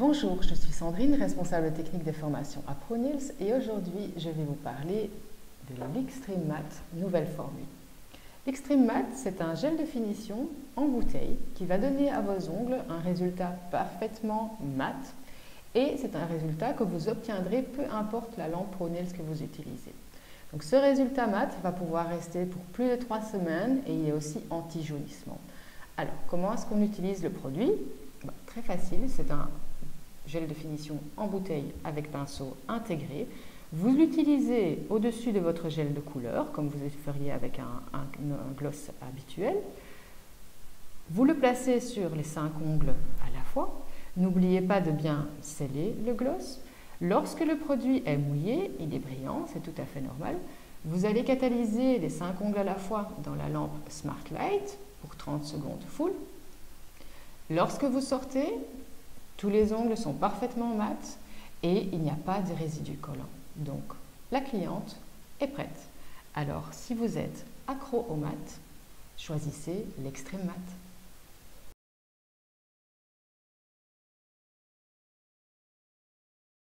Bonjour, je suis Sandrine, responsable technique des formations à ProNails et aujourd'hui je vais vous parler de l'Extreme Matte nouvelle formule. L'Extreme Matte, c'est un gel de finition en bouteille qui va donner à vos ongles un résultat parfaitement mat et c'est un résultat que vous obtiendrez peu importe la lampe ProNails que vous utilisez. Donc ce résultat mat va pouvoir rester pour plus de 3 semaines et il est aussi anti-jaunissement. Alors comment est-ce qu'on utilise le produit? Très facile, c'est un gel de finition en bouteille avec pinceau intégré. Vous l'utilisez au-dessus de votre gel de couleur, comme vous le feriez avec un gloss habituel. Vous le placez sur les 5 ongles à la fois. N'oubliez pas de bien sceller le gloss. Lorsque le produit est mouillé, il est brillant, c'est tout à fait normal. Vous allez catalyser les 5 ongles à la fois dans la lampe Smart Light pour 30 secondes full. Lorsque vous sortez, tous les ongles sont parfaitement mat et il n'y a pas de résidus collants. Donc, la cliente est prête. Alors, si vous êtes accro au mat, choisissez l'Extreme Matte.